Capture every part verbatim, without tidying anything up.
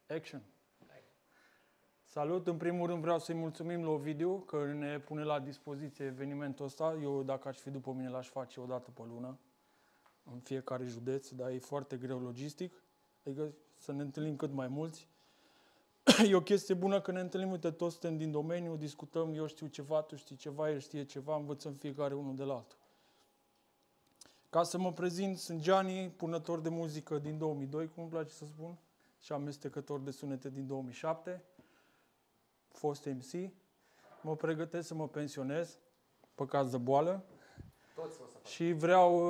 Action. Salut, în primul rând vreau să-i mulțumim lui Ovidiu că ne pune la dispoziție evenimentul ăsta. Eu, dacă aș fi după mine, l-aș face o dată pe lună, în fiecare județ, dar e foarte greu logistic, adică să ne întâlnim cât mai mulți. E o chestie bună că ne întâlnim, uite, toți suntem din domeniu, discutăm, eu știu ceva, tu știi ceva, el știe ceva, învățăm fiecare unul de la altul. Ca să mă prezint, sunt Gianni, punător de muzică din două mii doi, cum îmi place să spun, și amestecător de sunete din două mii șapte, fost M C. Mă pregătesc să mă pensionez, pe caz de boală. Toți o să fac. Și vreau,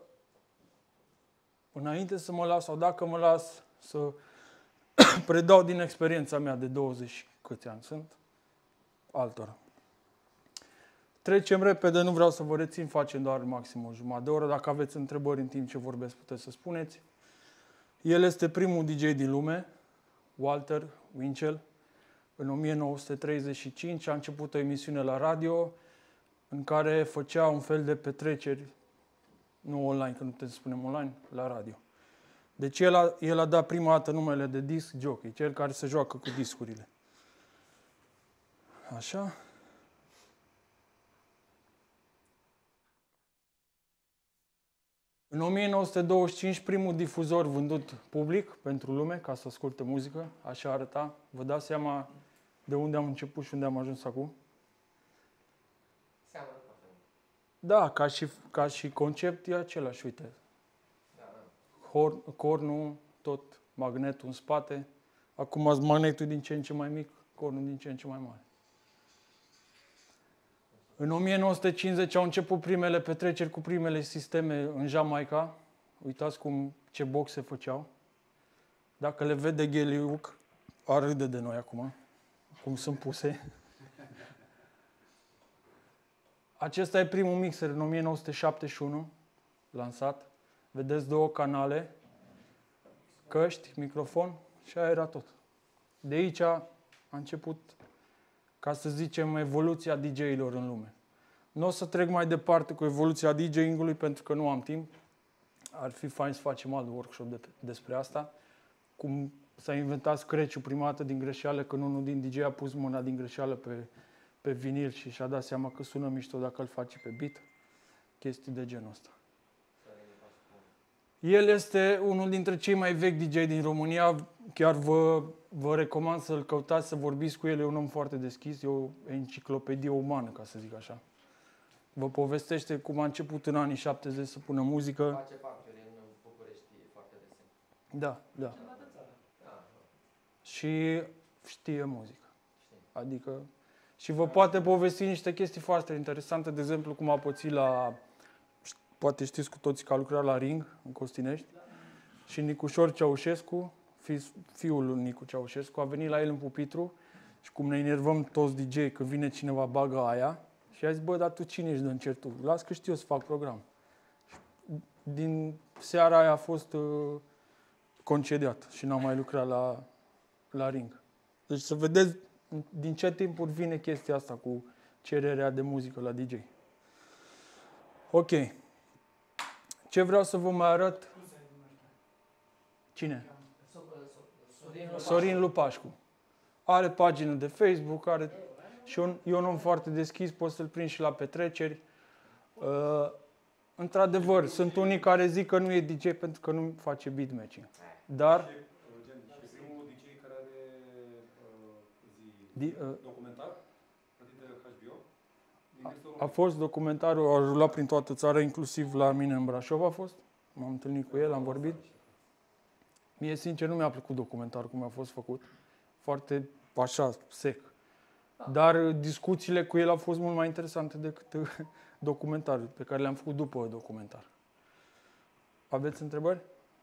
înainte să mă las, sau dacă mă las, să predau din experiența mea de douăzeci câți ani sunt, altora. Trecem repede, nu vreau să vă rețin, facem doar maxim o jumătate de oră. Dacă aveți întrebări în timp ce vorbesc, puteți să spuneți. El este primul D J din lume, Walter Winchell. În o mie nouă sute treizeci și cinci a început o emisiune la radio în care făcea un fel de petreceri, nu online, că nu putem să spunem online, la radio. Deci el a, el a dat prima dată numele de disc jockey, cel care se joacă cu discurile. Așa. În o mie nouă sute douăzeci și cinci, primul difuzor vândut public pentru lume, ca să asculte muzică, așa arăta. Vă dați seama de unde am început și unde am ajuns acum? Seamănă foarte mult. Da, ca și, ca și concept e același, uite. Da, da. Horn, cornul, tot magnetul în spate. Acum magnetul din ce în ce mai mic, cornul din ce în ce mai mare. În o mie nouă sute cincizeci au început primele petreceri cu primele sisteme în Jamaica. Uitați cum, ce boxe făceau. Dacă le vede Gheliuc, ar râde de noi acum, cum sunt puse. Acesta e primul mixer în o mie nouă sute șaptezeci și unu, lansat. Vedeți două canale, căști, microfon și aia era tot. De aici a început, ca să zicem, evoluția D J-ilor în lume. Nu o să trec mai departe cu evoluția D J-ing-ului pentru că nu am timp. Ar fi fain să facem alt workshop de, despre asta. Cum s-a inventat scratch-ul prima dată din greșeală, când unul din D J a pus mâna din greșeală pe, pe vinil și și-a dat seama că sună mișto dacă îl face pe beat. Chestii de genul ăsta. El este unul dintre cei mai vechi D J din România. Chiar vă, vă recomand să-l căutați, să vorbiți cu el. E un om foarte deschis, e o enciclopedie umană, ca să zic așa. Vă povestește cum a început în anii șaptezeci să pună muzică. Face facturi în București foarte des. Da, da. Da. Și știe muzică. Știi. Adică... Și vă poate povesti niște chestii foarte interesante, de exemplu, cum a pățit la... Poate știți cu toții că a lucrat la Ring, în Costinești. Și Nicușor Ceaușescu, fi, fiul lui Nicu Ceaușescu, a venit la el în pupitru și cum ne enervăm toți D J că vine cineva, bagă aia. Și a zis, bă, dar tu cine ești de încertul? Las că știu eu să fac program. Și din seara aia a fost uh, concediat și n-a mai lucrat la, la Ring. Deci să vedeți din ce timpuri vine chestia asta cu cererea de muzică la D J. Ok. Ce vreau să vă mai arăt? Cine? Sorin Lupașcu. Are pagină de Facebook, are... și un, e un om foarte deschis, poți să-l prinzi și la petreceri. Uh, într-adevăr, sunt unii care zic că nu e D J pentru că nu face beat matching. Dar... Și primul D J care are uh, zi, Di, uh, documentar, plătit de H B O. A, a fost documentarul, a rulat prin toată țara, inclusiv la mine în Brașov a fost. M-am întâlnit cu el, am vorbit. Mie, sincer, nu mi-a plăcut documentarul cum a fost făcut. Foarte, așa, sec. Dar discuțiile cu el au fost mult mai interesante decât documentarul pe care le-am făcut după documentar. Aveți întrebări?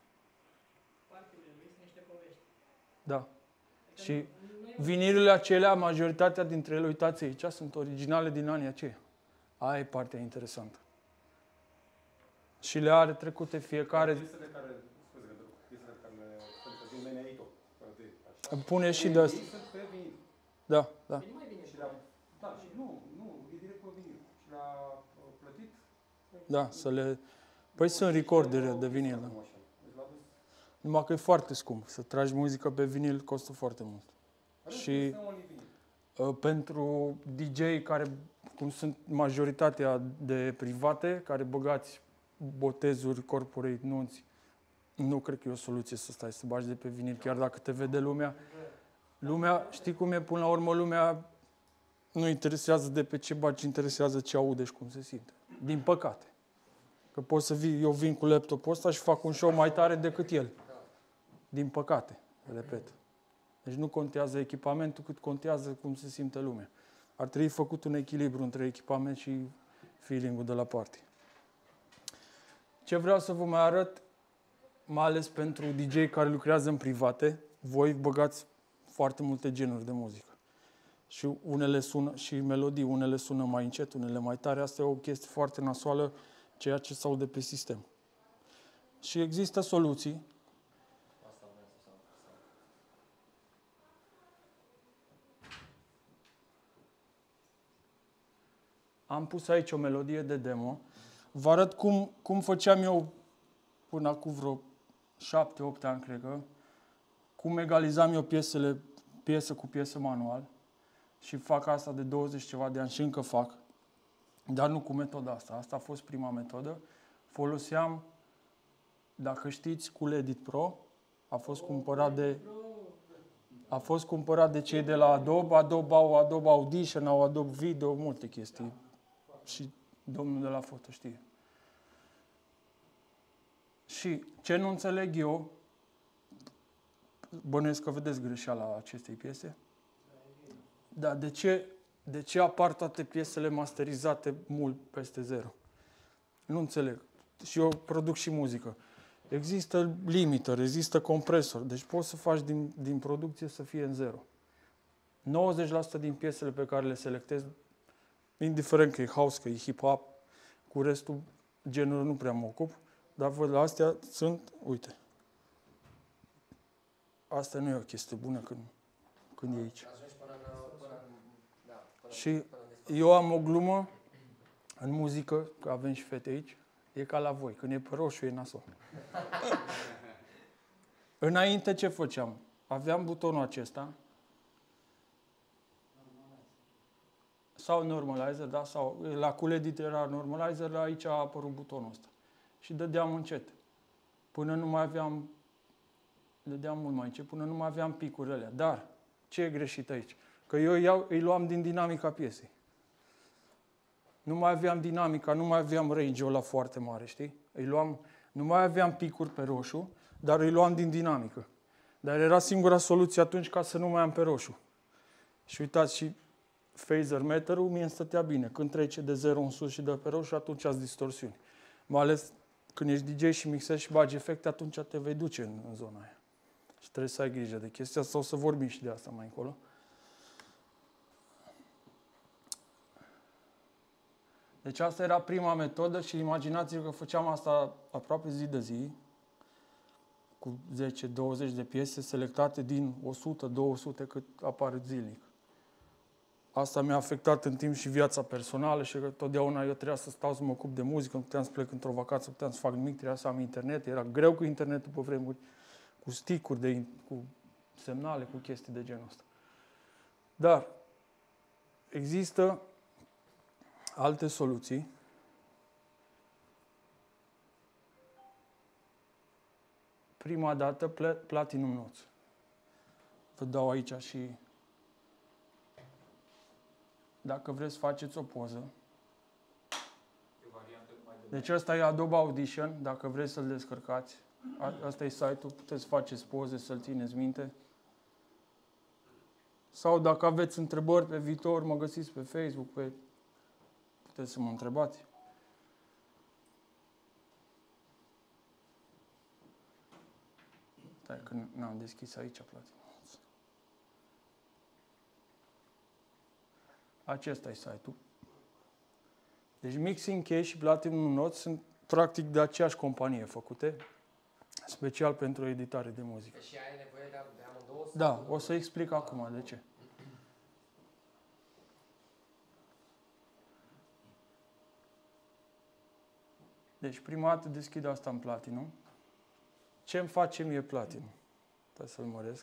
Da. Și vinilurile acelea, majoritatea dintre ele, uitați aici, sunt originale din anii aceia. Aia e partea interesantă. Și le are trecute fiecare... Piesele care, scuze, piesele care le sunt din Meneito. Pune și de asta. Sunt pe vinil. Da, da. Și le-a, da, și nu, nu, e direct pe vinil. Și le-a plătit. Da, să le... Păi sunt recordere de vinil, da. Numai că e foarte scump. Să tragi muzică pe vinil costă foarte mult. Și uh, pentru D J care, cum sunt majoritatea de private, care băgați botezuri, corporate, nunți, nu cred că e o soluție să stai să bagi de pe vinil, chiar dacă te vede lumea. Lumea, știi cum e, până la urmă lumea nu interesează de pe ce bagi, interesează ce aude și cum se simte. Din păcate. Că poți să vii, eu vin cu laptopul ăsta și fac un show mai tare decât el. Din păcate, repet. Deci nu contează echipamentul, cât contează cum se simte lumea. Ar trebui făcut un echilibru între echipament și feeling-ul de la party. Ce vreau să vă mai arăt, mai ales pentru D J care lucrează în private, voi băgați foarte multe genuri de muzică. Și unele sună, și melodii, unele sună mai încet, unele mai tare. Asta e o chestie foarte nasoală, ceea ce se aude pe sistem. Și există soluții. Asta vreau să sau. Am pus aici o melodie de demo. Vă arăt cum, cum făceam eu până acum vreo șapte opt ani, cred că, cum egalizam eu piesele, piesă cu piesă manual. Și fac asta de douăzeci ceva de ani și încă fac. Dar nu cu metoda asta. Asta a fost prima metodă. Foloseam, dacă știți, Cool Edit Pro. A fost cumpărat de, a fost cumpărat de cei de la Adobe. Adobe au Adobe Audition, au Adobe Video, multe chestii. Și domnul de la foto știe. Și ce nu înțeleg eu, bănuiesc că vedeți greșeala acestei piese. Da, de ce, de ce apar toate piesele masterizate mult peste zero? Nu înțeleg. Și eu produc și muzică. Există limiter, există compresor, deci poți să faci din, din producție să fie în zero. nouăzeci la sută din piesele pe care le selectez, indiferent că e house, că e hip-hop, cu restul genului nu prea mă ocup, dar văd la astea sunt, uite, asta nu e o chestie bună când, când e aici. Ajungi până în, până în, da, până Și în, până în eu am o glumă în muzică, că avem și fete aici, e ca la voi, când e pe roșu e nasol. Înainte ce făceam? Aveam butonul acesta, sau normalizer, da, sau la Cool Edit era normalizer, la aici a apărut butonul ăsta. Și dădeam încet. Până nu mai aveam, dădeam mult mai încet, până nu mai aveam picurile alea. Dar, ce e greșit aici? Că eu iau, îi luam din dinamica piesei. Nu mai aveam dinamica, nu mai aveam range-ul ăla foarte mare, știi? Îi luam, nu mai aveam picuri pe roșu, dar îi luam din dinamică. Dar era singura soluție atunci ca să nu mai am pe roșu. Și uitați, și phaser meterul mie îmi stătea bine. Când trece de zero în sus și de pe roșu, atunci ați distorsiuni. Mai ales când ești D J și mixezi și bagi efecte, atunci te vei duce în, în zona aia. Și trebuie să ai grijă de chestia asta, o să vorbim și de asta mai încolo. Deci asta era prima metodă și imaginați-vă că făceam asta aproape zi de zi, cu zece douăzeci de piese selectate din o sută două sute cât apare zilnic. Asta mi-a afectat în timp și viața personală și că totdeauna eu trebuia să stau să mă ocup de muzică, nu puteam să plec într-o vacanță, nu puteam să fac nimic, trebuia să am internet, era greu cu internetul pe vremuri, cu stick-uri, de, cu semnale, cu chestii de genul ăsta. Dar există alte soluții. Prima dată, Platinum Notes. Vă dau aici și dacă vreți să faceți o poză. Deci ăsta e Adobe Audition, dacă vreți să-l descărcați. Asta e site-ul, puteți să faceți poze, să-l țineți minte. Sau dacă aveți întrebări pe viitor, mă găsiți pe Facebook, pe... puteți să mă întrebați. Stai că n-am deschis aici Platinum. Acesta e site-ul. Deci Mixing Case și Platinum Notes sunt practic de aceeași companie făcute, special pentru editare de muzică. Și ai nevoie de, de amândouă? Da, o să explic acum de ce. Deci prima dată deschid asta în Platinum. Ce îmi face mie Platinum? Stai să-l măresc.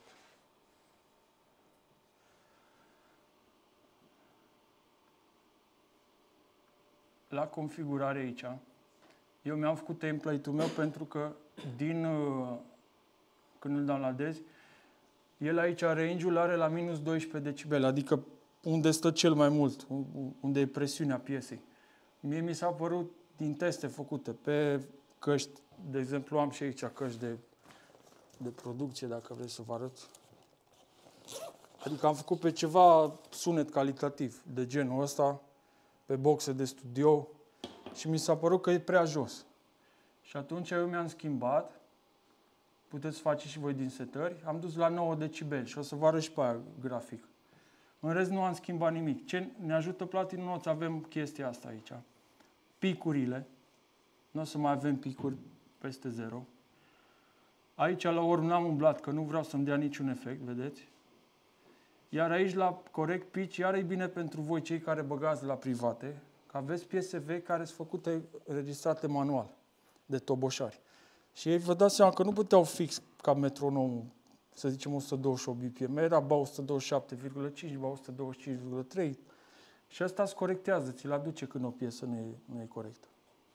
La configurare aici, eu mi-am făcut template-ul meu pentru că din, uh, când îl downloadezi, el aici, range-ul are la minus doisprezece decibeli, adică unde stă cel mai mult, unde e presiunea piesei. Mie mi s-a părut din teste făcute pe căști, de exemplu am și aici căști de, de producție, dacă vreți să vă arăt. Adică am făcut pe ceva sunet calitativ, de genul ăsta, pe boxe de studio și mi s-a părut că e prea jos. Și atunci eu mi-am schimbat, puteți face și voi din setări, am dus la nouă decibeli și o să vă arăt și pe aia grafic. În rest nu am schimbat nimic. Ce ne ajută Platinum Notes? Avem chestia asta aici. Picurile. Nu o să mai avem picuri peste zero. Aici la ori n-am umblat, că nu vreau să-mi dea niciun efect, vedeți? Iar aici la corect pitch, iar e bine pentru voi cei care băgați la private, că aveți piese vechi care sunt făcute, înregistrate manual, de toboșari. Și ei vă dați seama că nu puteau fix ca metronomul, să zicem o sută douăzeci și opt B P M, era ba o sută douăzeci și șapte virgulă cinci, ba o sută douăzeci și cinci virgulă trei și asta îți corectează, ți-l aduce când o piesă nu e, nu e corectă.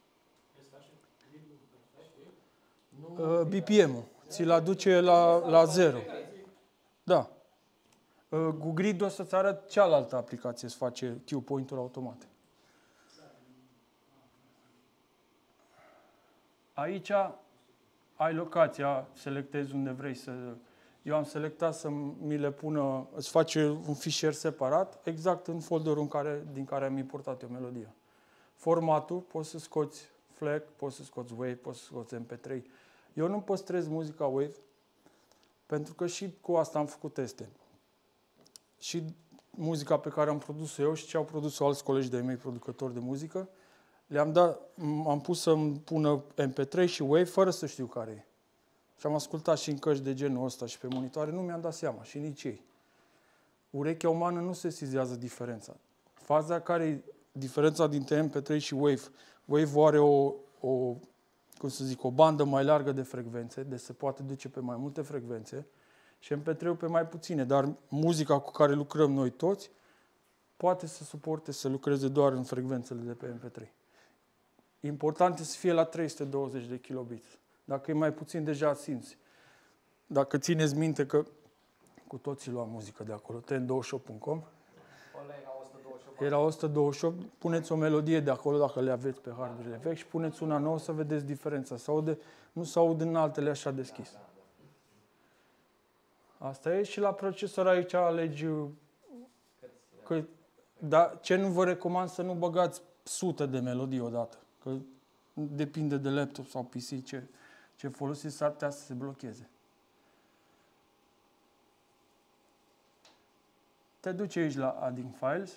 Uh, B P M-ul, ți-l aduce la, la zero. Da. Uh, cu Grid o să-ți arăt cealaltă aplicație, să face cue point-uri automate. Aici ai locația, selectezi unde vrei să... Eu am selectat să mi le pună, îți face un fișier separat, exact în folderul în care, din care am importat eu melodia. Formatul, poți să scoți FLAC, poți să scoți WAV, poți să scoți M P trei. Eu nu păstrez muzica WAV, pentru că și cu asta am făcut teste. Și muzica pe care am produs-o eu și ce au produs-o alți colegi de-ai mei producători de muzică, le-am dat, am pus să-mi pună M P trei și WAV fără să știu care e. Și am ascultat și în căști de genul ăsta și pe monitoare, nu mi-am dat seama și nici ei. Urechea umană nu se sesizează diferența. Faza care e diferența dintre M P trei și WAV. WAV are o, o, cum să zic, o bandă mai largă de frecvențe, deci se poate duce pe mai multe frecvențe și M P trei pe mai puține, dar muzica cu care lucrăm noi toți poate să suporte să lucreze doar în frecvențele de pe M P trei. Important e să fie la trei sute douăzeci de kilobits. Dacă e mai puțin, deja simți. Dacă țineți minte că cu toții luam muzică de acolo, ten douăzeci și opt punct com, era o sută douăzeci și opt, puneți o melodie de acolo dacă le aveți pe hardware vechi și puneți una nouă să vedeți diferența. Se aude, nu se aud în altele așa deschis. Asta e și la procesor aici alegi că, da, ce nu vă recomand să nu băgați sute de melodii odată, că depinde de laptop sau P C ce, ce folosiți, s-ar putea să se blocheze. Te duci aici la Adding Files.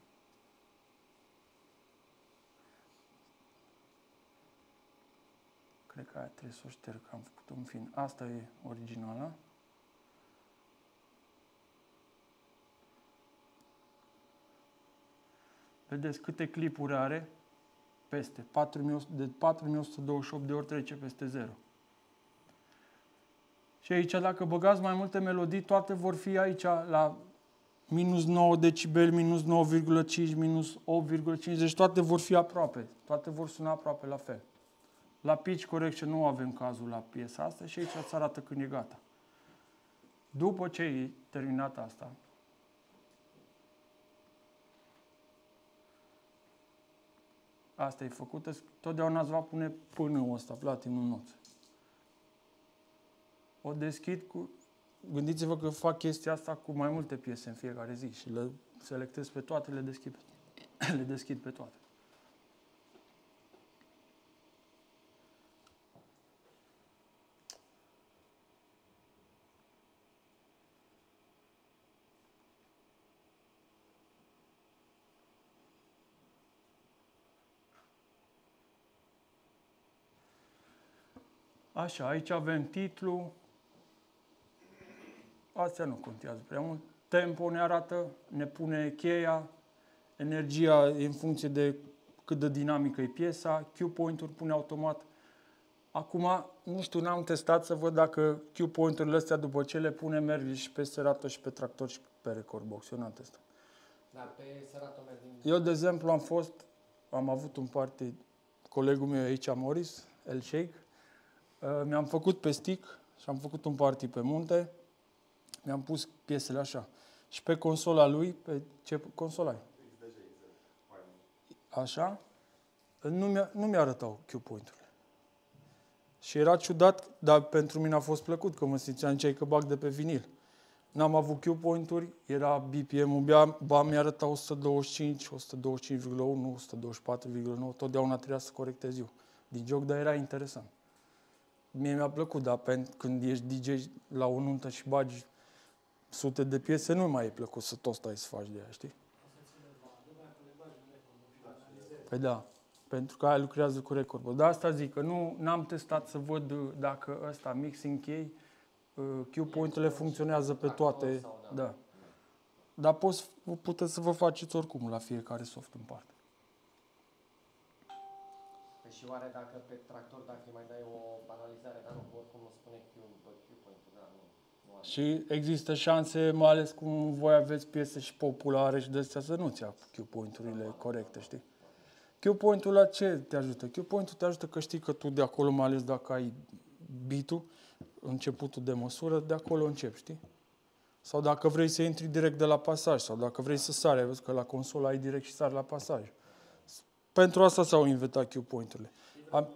Cred că aia trebuie să o șterg, că am făcut un fin. Asta e originala. Vedeți câte clipuri are? Peste. de patru mii o sută douăzeci și opt de ori trece peste zero. Și aici, dacă băgați mai multe melodii, toate vor fi aici la minus nouă decibeli, minus nouă virgulă cinci, minus opt virgulă cinci, deci toate vor fi aproape. Toate vor suna aproape la fel. La pitch correction nu avem cazul la piesa asta și aici îți arată când e gata. După ce e terminat asta, asta e făcută, totdeauna îți va pune până ăsta, Platinum Notes. O deschid cu... Gândiți-vă că fac chestia asta cu mai multe piese în fiecare zi și le selectez pe toate, le deschid, le deschid pe toate. Așa, aici avem titlu. Astea nu contează prea mult. Tempo ne arată, ne pune cheia, energia e în funcție de cât de dinamică e piesa, cue point-uri pune automat. Acum, nu știu, n-am testat să văd dacă cue point-urile astea, după ce le pune, merg și pe Serato și pe tractor și pe record box. Eu n-am testat. Da, pe Serato merg din... Eu, de exemplu, am fost, am avut un party, colegul meu aici, Morris, El Sheikh, uh, mi-am făcut pe stick și am făcut un party pe munte, mi-am pus piesele așa. Și pe consola lui, pe ce consola ai? Așa, nu mi-a, nu mi-arătau cue point-urile. Și era ciudat, dar pentru mine a fost plăcut, că mă simțeam cei că bag de pe vinil. N-am avut cue point-uri, era B P M-ul, ba mi-arăta o sută douăzeci și cinci, o sută douăzeci și cinci virgulă unu, o sută douăzeci și patru virgulă nouă, totdeauna trebuia să corectez eu din joc, dar era interesant. Mie mi-a plăcut, dar pentru când ești D J la o nuntă și bagi sute de piese, nu mai e plăcut să tot stai să faci de aia, știi? Păi da, pentru că aia lucrează cu record. De asta zic că nu n-am testat să văd dacă ăsta mixing key, cue point-urile funcționează pe toate. Da. Dar poți, puteți să vă faceți oricum la fiecare soft în parte. Păi și oare dacă pe tractor, dacă îi mai dai o analizare, dar nu, oricum nu spune cue, cue point-ul, da, nu. nu are. Și există șanse, mai ales cum voi aveți piese și populare și de-astea, să nu-ți ia cue point-urile corecte, știi? Cue point-ul la ce te ajută? Cue point-ul te ajută că știi că tu de acolo, mai ales dacă ai beat-ul, începutul de măsură, de acolo începi, știi? Sau dacă vrei să intri direct de la pasaj, sau dacă vrei să sari, ai văzut că la consolă ai direct și sari la pasaj. Pentru asta s-au inventat cue point-urile. Am...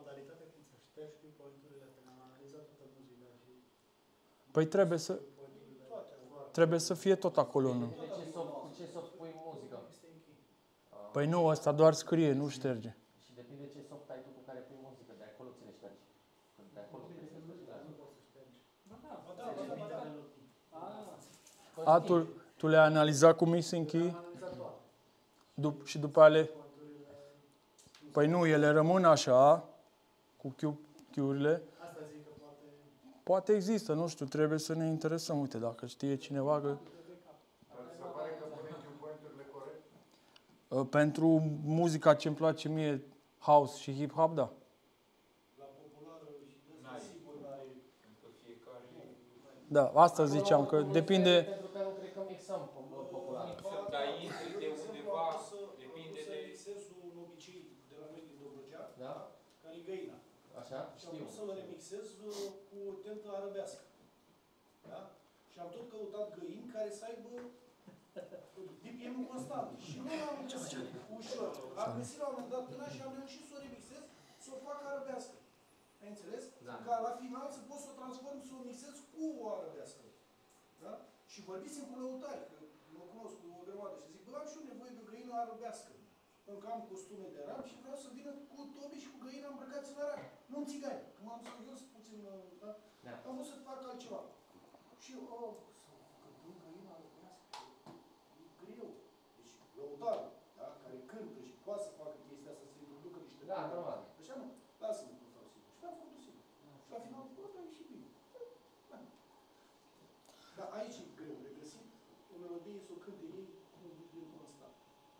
Păi trebuie să... Trebuie să fie tot acolo, nu? De ce soft, cu ce soft pui muzică? Păi nu, ăsta doar scrie, nu șterge. Și depinde ce soft ai tu cu care pui muzică, de acolo ți le ștergi. De acolo trebuie să le ștergi. A, tu, tu le-ai analizat cu mixing key? Dup- și după ale... Păi nu, ele rămân așa, cu cue-urile. Poate există, nu știu, trebuie să ne interesăm. Uite, dacă știe cineva că... Pentru muzica ce-mi place mie, house și hip-hop, da. Da, asta ziceam, că depinde... Pentru că nu cred că mixăm popular. Dar intri de undeva, depinde de... Remixez un obicei de la noi din Dobrogea, Da? care e găina. Așa? Și am Știu. vrut să-l remixez cu o tentă arăbească. Da? Și am tot căutat găini care să aibă B P M-ul constant. Și nu l-am găsit ușor. Am găsit la un moment dat până și am reușit să o remixez, să o fac arăbească. Ai înțeles? Da. Ca la final să pot să o transform, să o mixez cu o arăbească. Da? Și vorbisem cu lăutari, că mă cunosc cu o grămadă și zic, bă, am și eu nevoie de o găină arăbească. Pentru că am costume de rap și vreau să vină cu tobi și cu găina îmbrăcați în rap. Nu în țigani. Că m-am serios puțin, da? Da. Am vrut să fac altceva. Și eu, oh, să fac găina arăbească. E greu. Deci, lăutarul, da? Care cântă și poate să facă chestia asta, să introducă niște... Da, normal. Așa nu, lasă-mă cum fac sigur. Și am făcut sigur. Și la final, bă, dar e și bine. Da. Dar aici e greu de găsit o melodie să o cânte ei cu un video constant.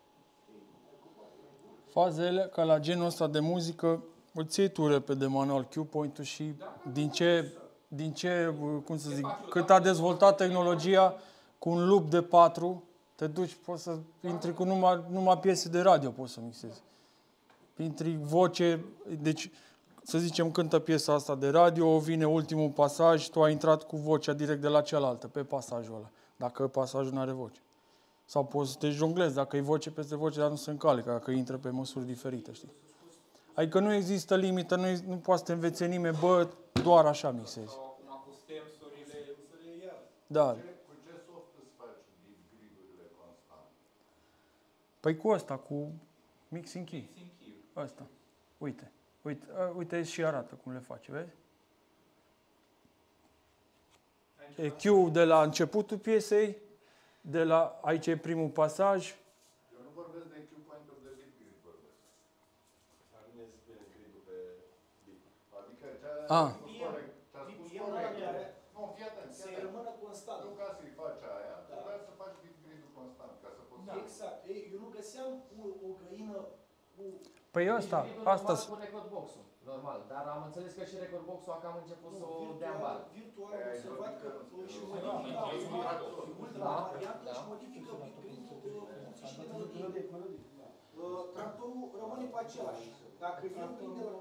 Fazele, ca la genul ăsta de muzică, îți iei tu repede manual cue point-ul și din ce, din ce, cum să zic, cât a dezvoltat tehnologia, cu un loop de patru, te duci, poți să intri cu numai, numai piese de radio, poți să mixezi. Intri voce, deci, să zicem, cântă piesa asta de radio, vine ultimul pasaj, tu ai intrat cu vocea direct de la cealaltă, pe pasajul ăla, dacă pasajul nu are voce. Sau poți să te jonglezi, dacă e voce peste voce, dar nu se încalecă, dacă intră pe măsuri diferite, știi? Adică nu există limită, nu, nu poate să te învețe nimeni, bă, doar așa mixezi. Acum cu stemsurile... Da. Cu ce soft îți faci grid-urile constant? Păi cu ăsta, cu mixing key. Mixing key. Ăsta. Uite. Uite, a, uite și arată cum le face, vezi? E cue de la începutul piesei, de la, aici e primul pasaj. Eu nu vorbesc de cue point-uri de beat grid, vorbesc. La mine se spune grid-ul pe beat. Adică ce Ah. a spus corect, ce a spus B P M-ul corect. care Nu, fii atent, fii să atent. rămână constant. Tu ca să-i faci aia, Da. trebuia să faci beat grid-ul constant, ca să poți să... Exact. Ei, eu nu găseam o, o găină cu... Păi ăsta, Deci, asta, cu record box-ul. normal. Dar am înțeles că și Record Box-ul acum am început să o dea în virtual, bară. virtual am observat că își modifică Da, varianta da. și modifică printul funcții și de melodie. Uh, Tractorul rămâne pe același. Dacă eu vin de la...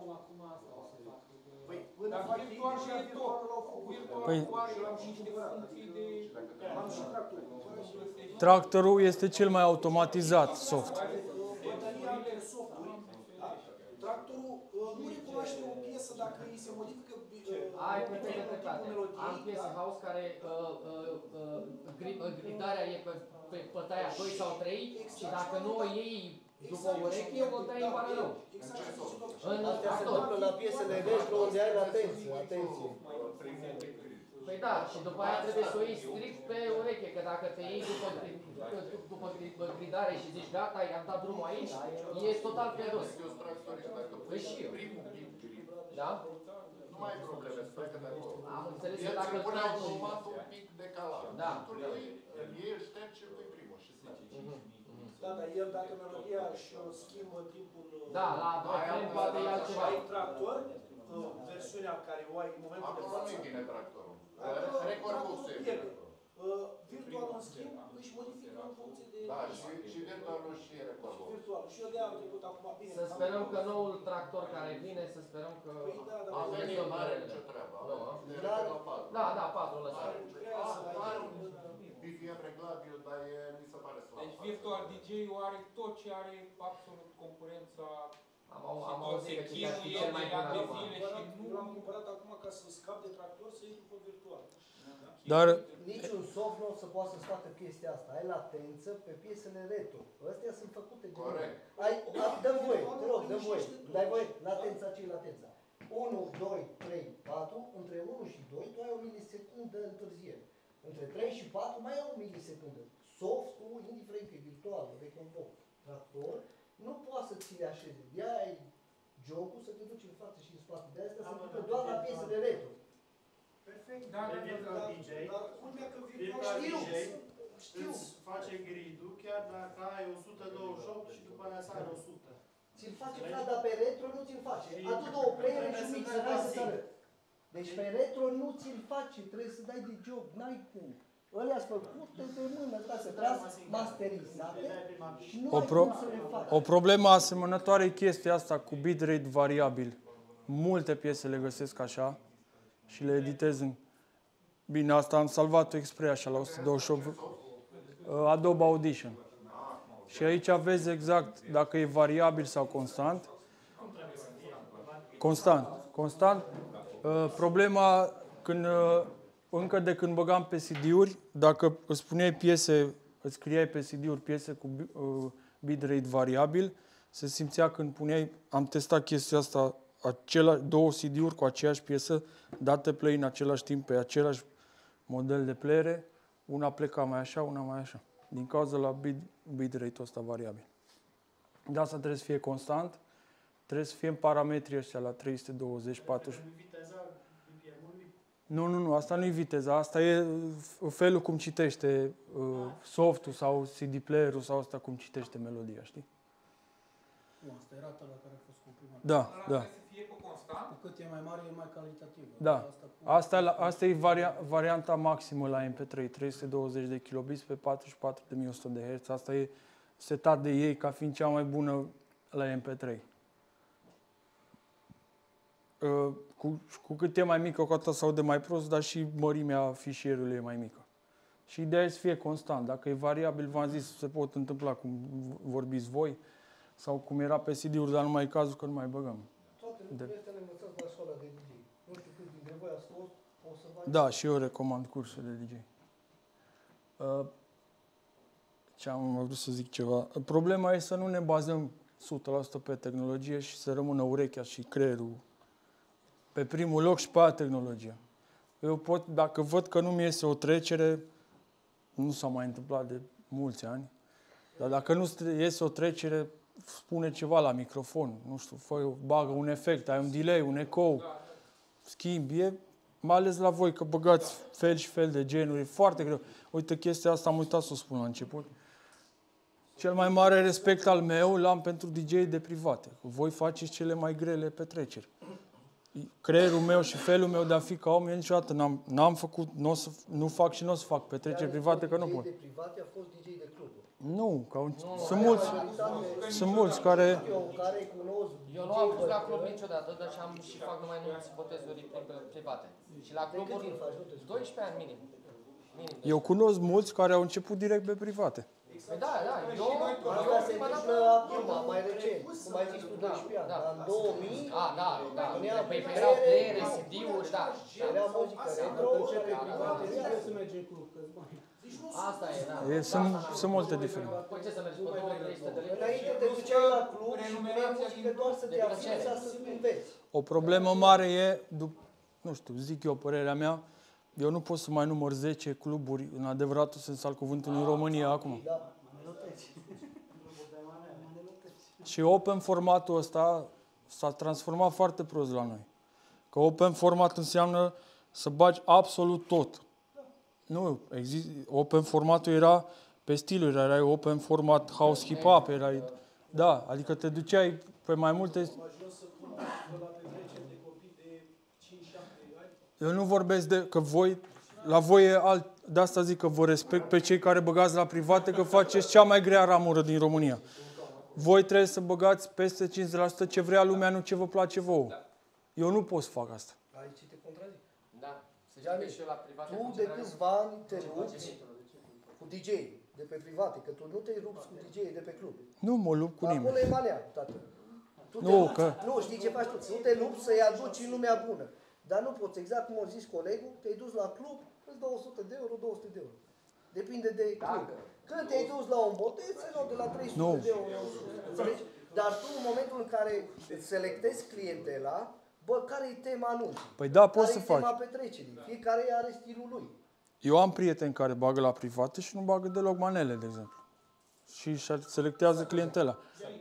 Păi până Dar fac virtual deja e virtual tot. l-au făcut. Virtual Păi- are niște funcții de... Am și tractorul. Tractorul este cel mai automatizat soft. Bătălia între softuri, da? Tractorul uh, nu recunoaște o piesă dacă îi se modifică uh, Ai perfectă tipul dreptate. melodiei, Am piese da? house care uh, uh, uh, gri- uh, gridarea e pe, pe bătaia doi sau trei și dacă nu o iei după ureche, o dai în bară rău. Exact ce zice domnul. În Astea se tractor. întâmplă la piesele retro unde ai latență, atenție. Păi da, și după aia trebuie să o iei strict pe ureche, că dacă te iei după, după, după gridare și zici gata, i-am dat drumul aici, e total pierdut. Eu tractorist, dacă Păi și eu. primul din grid, Da? nu mai ai probleme, să plecă de acolo. Am înțeles că El dacă se îl pune tragi... automat un pic decalat. Da. Tu îl iei, îl iei, îl ștergi și îl pui primul și stai. Da, dar el dacă melodia își uh, schimbă timpul... uh, Da, la refren poate e altceva. ai tractor, uh, versiunea care o ai în momentul de Acolo față, nu-i bine tractorul. acolo Record tractorul box-ul e pierde. bine. Uh, Virtual, în schimb, își modifică în funcție de... Da, și, și virtualul și record box. Virtual. Și eu de-aia am trecut acum bine. Să sperăm că noul tractor care vine, să sperăm că... Păi da, da, A da. venit, nu are nicio treabă. Nu, De record la patru. Da, da, patru lăsat. Are un B P M reglabil, dar e, mi se pare slab. Deci Virtual D J-ul are tot ce are absolut concurența Am, și am tot auzit că se chiar fi chinuie cel mai de bun ani de acum. zile și nu... Eu l-am cumpărat acum ca să scap de tractor, să iei după virtual. Dar Niciun soft nu o să poată să facă chestia asta. Ai latență pe piesele retro. Astea sunt făcute de Corect. Ai, ai, dă voie, te rog, dă voie. Dai voie, latența ce e latența? unu, doi, trei, patru, între unu și doi tu ai o milisecundă întârziere. Între trei și patru mai ai o milisecundă. Softul, indiferent că e virtual, reconvoc, tractor, nu poate să ți le așeze. De-aia ai jocul să te duci în față și în spate. De asta se întâmplă doar la piesele retro. Perfect. Da, da, da, Virtual Dar, D J, dar culmea că virtual Virtual știu, D J știu. îți face grid-ul chiar dacă ai o sută douăzeci și opt și după aia să ai o sută. Ți-l face frate, dar pe retro nu ți-l face. Adu două playere și un mixer, hai să-ți arăt. Deci pe retro nu ți-l face, trebuie să dai de joc, n-ai cum. Ălea-s făcute de mână, ca să tras masterizate și nu O ai pro- cum să le faci. o problemă asemănătoare e chestia asta cu bitrate variabil. Multe piese le găsesc așa și le editez în... Bine, asta am salvat-o expre așa la o sută douăzeci și opt. Uh, Adobe Audition. Și aici vezi exact dacă e variabil sau constant. Constant. Constant. Uh, problema când, uh, încă de când băgam pe C D-uri, dacă îți puneai piese, îți scriai pe C D-uri piese cu uh, bitrate variabil, se simțea când puneai, am testat chestia asta, acela, două C D-uri cu aceeași piesă, date play în același timp pe același model de playere, una pleca mai așa, una mai așa. Din cauza la bit, bitrate-ul ăsta variabil. De asta trebuie să fie constant, trebuie să fie în parametrii ăștia la trei sute douăzeci, patruzeci. Viteza B P M-ului. Nu, nu, nu, asta nu e viteza, asta e felul cum citește uh, softul sau C D player-ul sau asta cum citește melodia, știi? Nu, asta e rata la care a fost comprimat. Da, Ăla da. trebuie să fie pe constant. Cu cât e mai mare, e mai calitativă. Da. Asta, cu... Asta e, la, asta e varia, varianta maximă la M P trei, trei sute douăzeci de kilobits pe patruzeci și patru de mii o sută de herți. Asta e setat de ei ca fiind cea mai bună la M P trei. Uh, cu, cu cât e mai mică, cu atât se aude mai prost, dar și mărimea fișierului e mai mică. Și ideea e să fie constant. Dacă e variabil, v-am zis, se pot întâmpla cum vorbiți voi sau cum era pe C D-uri, dar nu mai e cazul că nu mai băgăm. Toate lucrurile astea le învățați la școala de D J. Nu știu cât dintre voi ați fost, o să vă... Da, și eu recomand cursul de D J. Uh, ce am vrut să zic ceva? Problema e să nu ne bazăm o sută la sută pe tehnologie și să rămână urechea și creierul pe primul loc și pe aia tehnologia. Eu pot, dacă văd că nu mi iese o trecere, nu s-a mai întâmplat de mulți ani, dar dacă nu iese o trecere, spune ceva la microfon, nu știu, fă, bagă un efect, ai un delay, un ecou, schimbi, e mai ales la voi, că băgați fel și fel de genuri, e foarte greu. Uite, chestia asta am uitat să o spun la început. Cel mai mare respect al meu l-am pentru D J de private. Voi faceți cele mai grele petreceri. Creierul meu și felul meu de a fi ca om, eu niciodată n-am, n-am făcut, n-o să, nu fac și nu o să fac petreceri private, că nu pot. D J de private a fost D J de cluburi. Nu, că au, sunt mulți, sunt mulți care... Eu care cunosc Eu nu am fost la club niciodată, dar și am și fac numai nunți, botezuri pri- private. Și la cluburi doisprezece ani minim. minim. Eu cunosc mulți care au început direct pe private. Păi da, da, eu... Asta se întâmplă acum, mai recent, cum ai zis tu, doisprezece ani, dar în două mii... A, da, da, păi păi erau playere, C D-uri, da. Era muzică retro, începe private, Trebuie să mergi în club, că-ți bani. Asta e, da. E, sunt, sunt multe diferențe. Păi ce să mergi pe două trei sute de lei? Înainte te duceai la club și puneai muzică doar să te afiți să înveți. O problemă mare e, dup- nu știu, zic eu părerea mea, eu nu pot să mai număr zece cluburi în adevăratul sens al cuvântului în România acum. Și open formatul ăsta s-a transformat foarte prost la noi. Că open format înseamnă să bagi absolut tot. Nu, exist, open formatul era pe stiluri, erai open format house hip-hop, erai... Da, adică te duceai pe mai multe... Eu nu vorbesc de că voi, la voi e alt... De asta zic că vă respect pe cei care băgați la private, că faceți cea mai grea ramură din România. Voi trebuie să băgați peste cincizeci la sută ce vrea lumea, nu ce vă place vouă. Eu nu pot să fac asta. Aici te contrazic. Da, să știi că și eu la private... Tu de câțiva ani te lupți cu D J de pe private, că tu nu te lupți cu D J de pe club. Nu mă lupt cu nimeni. Acolo e manea, tată. Tu Nu, te lupți, că... nu, știi ce faci tu? Tu te lupți să-i aduci în lumea bună. Dar nu poți, exact cum a zis colegul, te-ai dus la club, îți dă o sută de euro, două sute de euro. Depinde de club. Când te-ai dus la un botez, se luau de la trei sute Nu. de euro. Înțelegi? Dar tu, în momentul în care îți selectezi clientela, bă, care e tema anunțului? Păi da, poți Care să e tema faci. petrecerii? Fiecare are stilul lui. Eu am prieteni care bagă la private și nu bagă deloc manele, de exemplu. Și își selectează clientela.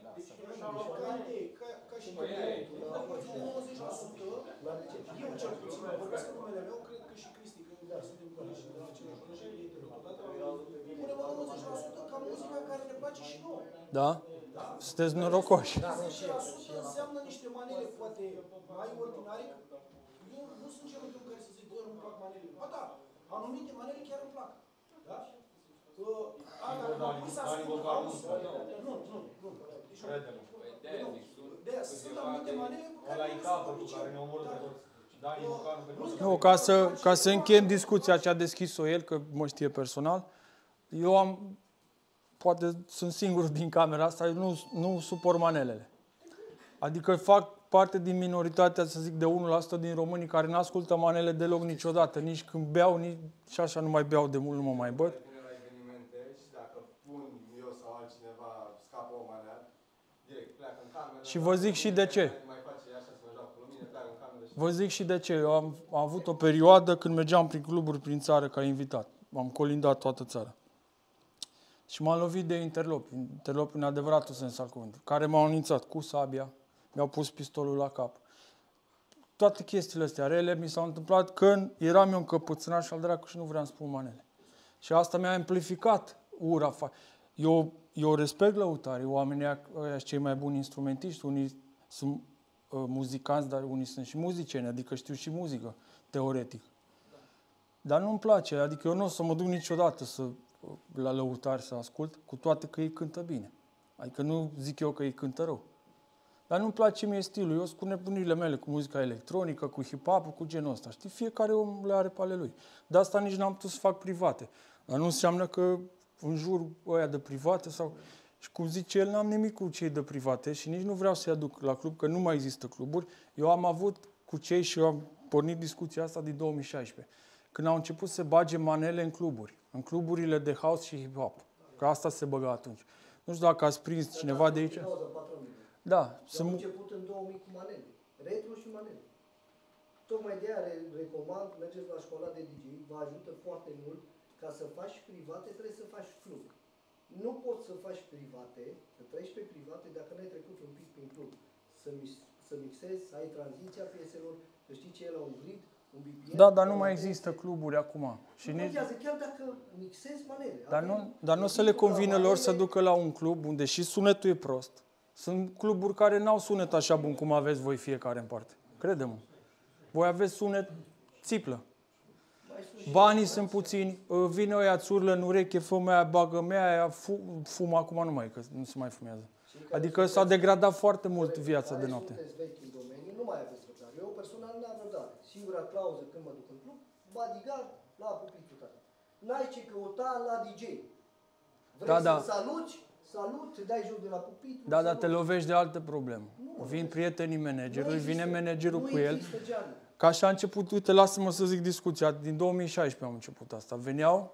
Eu cel puțin vorbesc în numele meu, cred că și Cristi, că suntem colegi de la același oraș, ei totodată, punem la nouăzeci la sută ca muzica care ne place și nouă. Da? Sunteți norocoși. zece la sută înseamnă niște manele poate mai ordinare. Eu nu sunt genul de care să zic, bă, nu-mi plac manele. Ba da, anumite manele chiar îmi plac. Da? Ana, m-am pus să ascult house. Nu, nu, nu. De-aia, sunt anumite manele pe care nu sunt. Nu, ca să, ca să încheiem discuția ce a deschis-o el, că mă știe personal, eu am, poate sunt singur din camera asta, eu nu, nu suport manelele. Adică fac parte din minoritatea, să zic, de unu la sută din românii care nu ascultă manele deloc niciodată, nici când beau, nici și așa nu mai beau de mult, nu mă mai băt. Și vă zic și de ce. Vă zic și de ce. Eu am, am avut o perioadă când mergeam prin cluburi prin țară ca invitat. M-am colindat toată țara. Și m-am lovit de interlopi. Interlopi în adevăratul sens al cuvântului. Care m-au amenințat cu sabia, mi-au pus pistolul la cap. Toate chestiile astea rele mi s-au întâmplat când eram eu încăpățânat al dracu și nu vreau să spun manele. Și asta mi-a amplificat ura. Eu, eu respect lăutarii, oamenii ăia cei mai buni instrumentiști, unii sunt uh, muzicanți, dar unii sunt și muzicieni, adică știu și muzică, teoretic. Dar nu-mi place, adică eu nu o să mă duc niciodată să, la lăutari să ascult, cu toate că ei cântă bine. Adică nu zic eu că ei cântă rău. Dar nu-mi place mie stilul, eu sunt cu nebunirile mele, cu muzica electronică, cu hip-hop, cu genul ăsta. Știi, fiecare om le are pe ale lui. De asta nici n-am putut să fac private. Dar nu înseamnă că în jur ăia de private sau... Și cum zice el, n-am nimic cu cei de private și nici nu vreau să-i aduc la club, că nu mai există cluburi. Eu am avut cu cei și eu am pornit discuția asta din două mii șaisprezece, când au început să bage manele în cluburi, în cluburile de house și hip-hop. Că asta se băga atunci. Nu știu dacă ați prins cineva de aici. Da. Am început în două mii cu manele. Retro și manele. Tocmai de aia recomand, mergeți la școala de D J, vă ajută foarte mult. Ca să faci private, trebuie să faci club. Nu poți să faci private, să treci pe private, dacă n-ai trecut un pic prin club. Să, mix, să mixezi, să ai tranziția pieselor, să știi ce e la un grid, un B P M. Da, dar nu mai există cluburi acum. Și Nu nici... contează, chiar dacă mixezi manele. Dar Avem nu, dar nu o să le convină lor să ducă la un club unde și sunetul e prost. Sunt cluburi care n-au sunet așa bun cum aveți voi fiecare în parte. Crede-mă. Voi aveți sunet țiplă. Banii sunt puțini, vine ăia, îți urlă în ureche, fă-mi aia, bagă-mi aia, fu- fumă acum nu mai, că nu se mai fumează. Adică s-a degradat foarte mult viața de noapte. Sunteți vechi în domeniu, nu mai aveți răbdare. Eu personal n-am răbdare. Singura clauză când mă duc în club, bodyguard la pupitru tare. N-ai ce căuta la D J. Vrei Da, să da. saluți, salut, te dai jos de la pupitru. Da, dar salut. te lovești de altă problemă. Vin prietenii managerului, vine managerul cu el. Nu există geană. Ca așa a început, uite, lasă-mă să zic discuția, din două mii șaisprezece am început asta. Veneau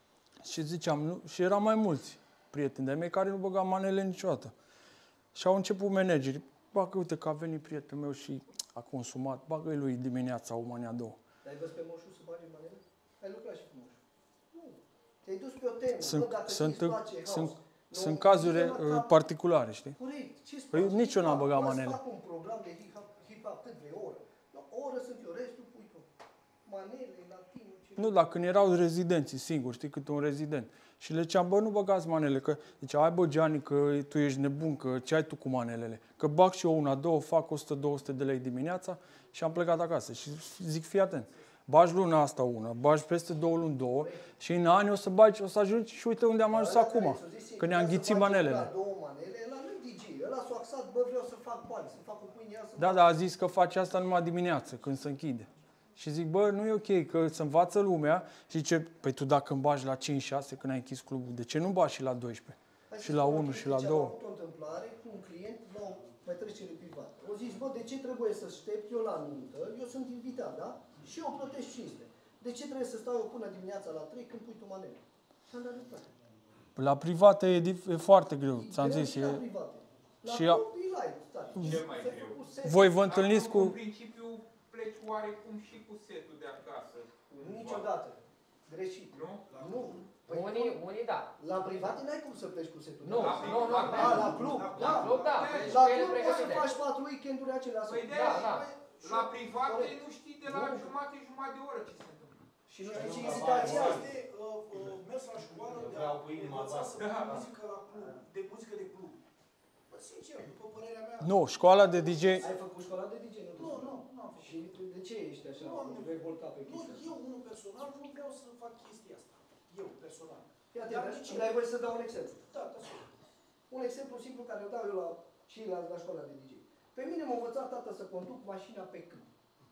și ziceam, nu, și erau mai mulți prieteni de-ai mei care nu băgau manele niciodată. Și au început managerii, bagă, uite că a venit prietenul meu și a consumat, bagă-i lui dimineața o mania două. Ai văzut pe moșul să bage manele? Ai lucrat și cu moșul. Nu. Te-ai dus pe o temă. Sunt, Bă, dacă sunt, ți-ți place sunt, house, sunt nu, cazuri mergem la uh, cap. particulare, știi? Corect. Ce-ți Păi place? nici eu n-am Hip-hop. băgat Poți să manele. fac un program de hip-hop, hip-hop cât vrei, o oră. No, o oră sunt eu, restul pui tu. Manele, latinul, ce... Nu, dar când erau rezidenții singuri, știi, câte un rezident. Și le ziceam, bă, nu băgați manele, că zicea, hai bă, Gianni, că tu ești nebun, că ce ai tu cu manelele? Că bag și eu una, două, fac o sută două sute de lei dimineața și am plecat acasă. Și zic, fii atent, bagi luna asta una, bagi peste două luni două și în ani o să bagi, o să ajungi și uite unde am ajuns acum, că ne-am ghițit manelele. Două manele, ăla nu-i D J, ăla s-a axat, bă, vreau să fac bani, să fac o pâine, ia să Da, fac... dar a zis că face asta numai dimineață, când se închide. Și zic, bă, nu e ok, că se învață lumea și zice, păi tu dacă îmi bagi la cinci șase când ai închis clubul, de ce nu bagi și la doisprezece? Hai Și să la spun unu o și la chestie, două. Am avut o întâmplare cu un client la o petrecere privată. O zis, bă, de ce trebuie să aștept eu la nuntă? Eu sunt invitat, da? Și eu plătesc cinste. De ce trebuie să stau eu până dimineața la trei când pui tu manele? Și am dat dreptate. La private e, dif- e foarte greu, ți-am Greu zis. și E... la private. La și club a- e light, tare. Cel mai Se greu. făcut set. Voi vă întâlniți Acum, cu... în principiu, pleci oarecum și cu setul de acasă. cumva. Niciodată. Greșit. Nu? Nu. Păi Unii, unii da. la private n-ai cum să pleci cu setul. Nu, La nu, nu. privat, A, la club, La da. club, da. La Deci La cu ele club poți să pregătite. faci patru weekenduri acelea. Păi de Da, da. La private Corect. nu știi de la Nu. jumate, jumătate de oră ce se întâmplă. Și nu știi ce excitația asta. Este uh, uh, mers la școală de a Vreau cu inima învăța să voastră. fac muzică la club, de muzică de club. Bă, sincer, după părerea mea... Nu, școala de D J... Ai făcut școala de D J, nu? Nu, nu, nu am făcut. Și de ce ești așa Nu, nu. revoltat pe Nu, chestia asta? eu, unul personal, nu vreau să fac chestia asta. Eu, personal. Fii Dar atent, de ce? îmi dai voie să dau un exemplu. Da, da, da. Un exemplu simplu care îl dau eu la, și la, la școala de D J. Pe mine m-a învățat tata să conduc mașina pe câmp.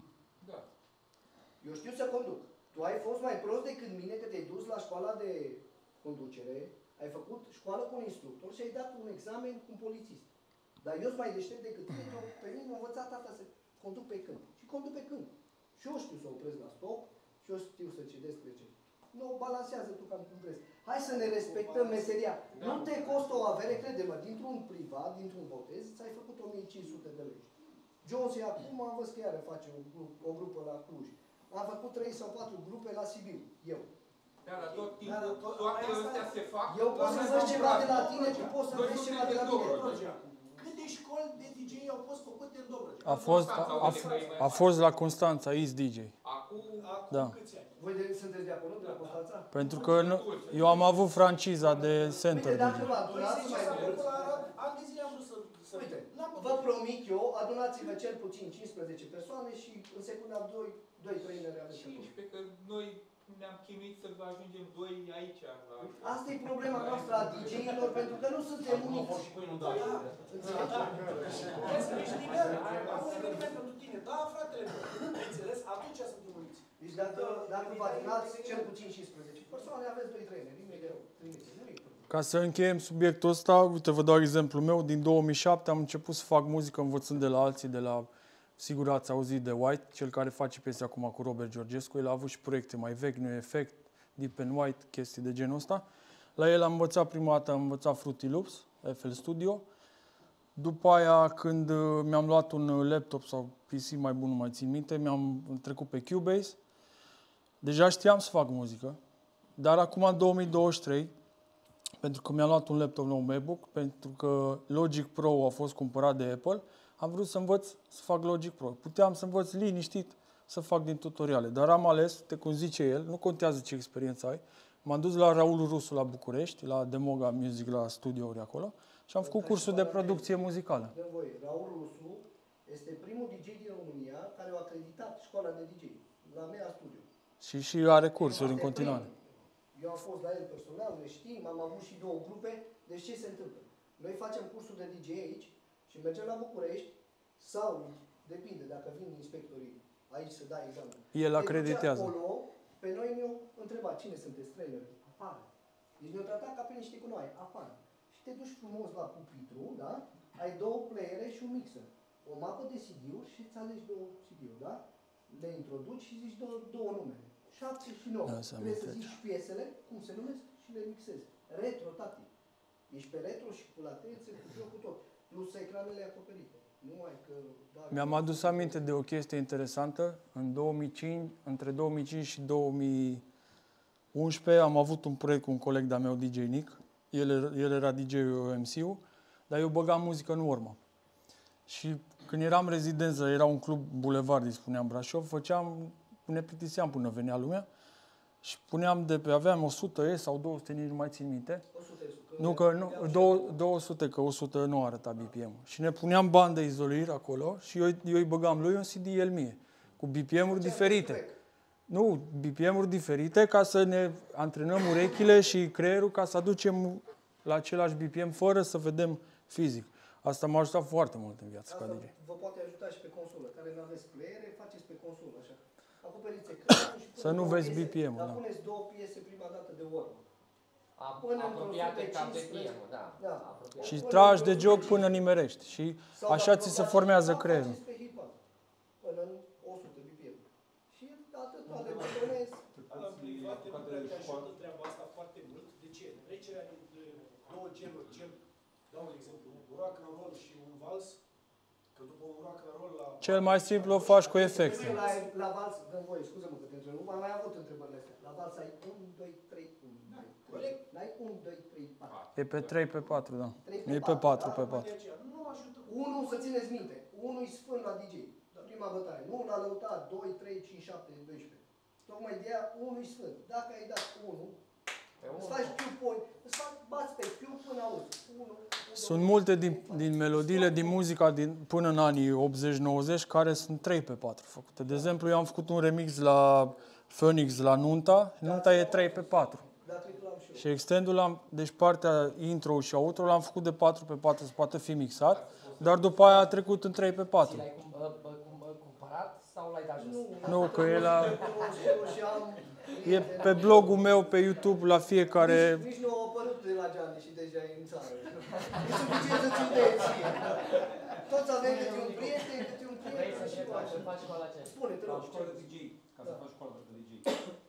Da. Eu știu să conduc. Tu ai fost mai prost decât mine că te-ai dus la școala de conducere, ai făcut școală cu un instructor și ai dat un examen cu un polițist. Dar eu sunt mai deștept decât tine, că pe mine m-a învățat tata să conduc pe câmp. Și conduc pe câmp. Și eu știu să opresc la stop, și eu știu să cedez trecere. Nu, balansează tu cam cum trebuie. Hai să ne respectăm meseria. Da. Nu te costă o avere, crede-mă, dintr-un privat, dintr-un botez, ți-ai făcut o mie cinci sute de lei. Jones e acum, am văzut că iară face o, grup, o grupă la Cluj. Am făcut trei sau patru grupe la Sibiu, eu. Da, dar tot Da, timpul, dar tot- toate asta- astea se fac. Eu pot dar să nu învăț am ceva de la lucrat. tine, tu poți să Noi înveți nu ceva de la suntem mine. Dobrogea. Câte școli de D J au fost făcute în Dobrogea? A fost, a, a, a fost la Constanța, East D J. Acum, Acum Da. câți ani? Voi de, sunteți de acolo, de la Constanța? Pentru că nu, eu am avut franciza de center Uite, D dacă J. vă Păi adunați zice mai să mult, la Arad, ani de zile am vrut să... să uite, n-am vă putut. promit eu, adunați-vă cel puțin cincisprezece persoane și în secunda doi, doi traineri aveți acolo. cincisprezece, că noi ne-am chinuit să ajungem doi aici. La... Asta e problema noastră a D J-ilor, pentru că nu suntem Acum a unici. fost și cu inundații. Înțelegi? Vezi că ești liber, am un eveniment pentru tine. Da, fratele meu, înțeles? Atunci suntem uniți. Deci dacă, dacă vă adunați cel puțin cincisprezece persoane, aveți doi traineri, imediat, trimiteți, nu e problemă. Ca să încheiem subiectul ăsta, uite, vă dau exemplul meu. Din două mii șapte am început să fac muzică învățând de la alții, de la, sigur ați auzit de White, cel care face piese acum cu Robert Georgescu. El a avut și proiecte mai vechi, New Effect, Deep and White, chestii de genul ăsta. La el am învățat prima dată, am învățat Fruity Loops, F L Studio. După aia, când uh, mi-am luat un uh, laptop sau P C mai bun, nu mai țin minte, mi-am trecut pe Cubase. Deja știam să fac muzică, dar acum, în două mii douăzeci și trei, pentru că mi-am luat un laptop nou, MacBook, pentru că Logic Pro a fost cumpărat de Apple, am vrut să învăț să fac Logic Pro. Puteam să învăț liniștit să fac din tutoriale. Dar am ales, de cum zice el, nu contează ce experiență ai. M-am dus la Raul Rusu la București, la Demoga Music, la studiouri acolo și am făcut cursul de producție muzicală. Dăm voie. Raul Rusu este primul D J din România care a acreditat școala de D J la Mea Studio. Și și are cursuri în continuare. Eu am fost la el personal, ne știm, am avut și două grupe. Deci ce se întâmplă? Noi facem cursul de D J aici și mergem la București sau, depinde, dacă vin inspectorii aici să dai examen. El acreditează. Acolo, pe noi ne-au întrebat cine sunteți trainer. Afară. Deci ne-au tratat ca pe niște cunoaie. Afară. Și te duci frumos la pupitru, da? Ai două playere și un mixer. O mapă de C D-uri și îți alegi două C D-uri, da? Le introduci și zici două, două numere. șapte și nouă. Da, trebuie să zici piesele, cum se numesc, și le mixezi. Retro, tati. Ești pe retro și cu latențe, cu tot, cu tot. Plus ecranele acoperite. Nu ai că... Da, Mi-am adus aminte de o chestie interesantă. În două mii cinci, între două mii cinci și două mii unsprezece am avut un proiect cu un coleg de-a meu, D J Nick. El, el era D J-ul, M C-ul, dar eu băgam muzică în urmă. Și când eram rezidență, era un club bulevard, îi spuneam Brașov, făceam, ne plictiseam până venea lumea și puneam de pe, aveam o sută E sau două sute, nici nu mai țin minte. o sută, că Nu, că nu, două sute, că o sută nu arăta B P M-ul. Și ne puneam bandă izolire acolo și eu, eu îi băgam lui un C D, el mie, cu B P M-uri diferite. Nu, B P M-uri diferite ca să ne antrenăm urechile și creierul ca să aducem la același B P M fără să vedem fizic. Asta m-a ajutat foarte mult în viață ca D J. Vă poate ajuta și pe consolă. Care nu aveți playere, faceți pe consolă, așa. Acoperiți ecranul și Să nu două vezi piese, B P M-ul, dar da. puneți două piese prima dată de urmă. A- Până Apropiate într-o ca B P cincisprezece. M-ul, da. Da. Apropiate. Și tragi de joc până nimerești. Și Sau așa dacă ți vă se place formează hip-hop, creierul. faceți pe hip-hop. Până în o sută B P M. Și atât, ale butonezi. În privat, nu prea te ajută treaba asta foarte mult. De ce? Trecerea dintre două genuri, gen, dau un exemplu, un rock and roll și un vals, că după un rock and roll la... Cel mai simplu o faci cu efecte. La, la vals, dăm voie, scuză-mă că te întrerup, am mai avut întrebările astea. La vals ai unu, doi, trei, unu, doi, trei. N-ai unu, doi, trei, patru. E pe trei pe patru, da. trei E pe patru da? pe patru. Nu mă ajută. unu, să țineți minte, unu e sfânt la D J. Prima bătaie. Nu la lăutat, doi, trei, cinci, șapte, doisprezece. Tocmai de aia unu e sfânt. Dacă ai dat unu, îți faci piu point, îți faci bați pe piu până auzi. unu, Sunt multe din, din melodiile din muzica din, până în anii optzeci nouăzeci care sunt trei pe patru făcute. De exemplu, eu am făcut un remix la Phoenix la Nunta, Nunta e trei pe patru. Da, cred că l-am și eu. Și extendul l-am, deci partea intro și outro l-am făcut de patru pe patru să poată fi mixat, dar după aia a trecut în trei pe patru. L-ai cum- bă- bă- cum- bă- cumpărat sau l-ai dat jos? Nu, că e la, Și am... e pe blogul meu pe YouTube la fiecare. Nici, nici nu au apărut de la Gianni și deja e în țară. E suficient să ți-l dai ție. Toți avem câte un prieten, câte un Vrei prieten să și începi facem. să faci școala ce? Spune, te La rog, școală de ce- D J, ca să faci școală de D J,